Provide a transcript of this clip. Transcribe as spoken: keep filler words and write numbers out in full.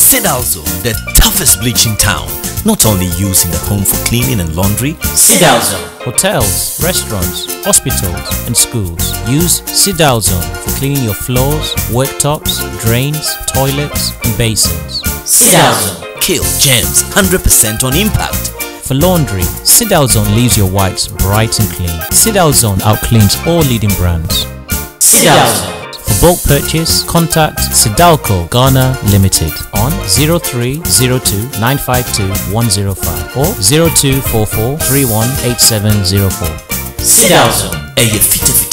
Sidalzone, the toughest bleach in town. Not only used in the home for cleaning and laundry. Sidalzone. Hotels, restaurants, hospitals and schools use Sidalzone for cleaning your floors, worktops, drains, toilets and basins. Sidalzone. Kill germs one hundred percent on impact. For laundry, Sidalzone leaves your whites bright and clean. Sidalzone outcleans all leading brands. Sidalzone. For bulk purchase, contact Sidalco Ghana Limited on zero three zero two nine five two one zero five or zero two four four three one eight seven zero four. Sidalzone. A fit